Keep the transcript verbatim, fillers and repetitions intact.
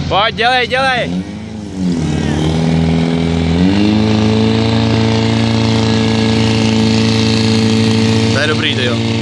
Pojď, dělej, dělej! To je dobrý, ty jo.